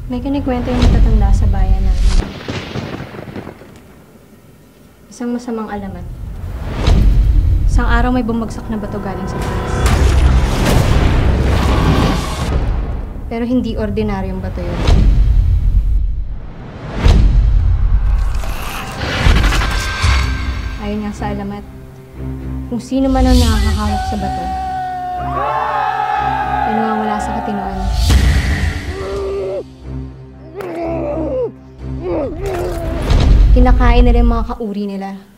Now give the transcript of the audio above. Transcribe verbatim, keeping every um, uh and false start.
May kinikwento yung matatanda sa bayan namin. Isang masamang alamat. Isang araw may bumagsak na bato galing sa taas. Pero hindi ordinaryong bato yun. Ayon nga sa alamat, kung sino man ang nakakahawak sa bato, ay nawawala sa katinoan. Kinakain nila yung mga kauri nila.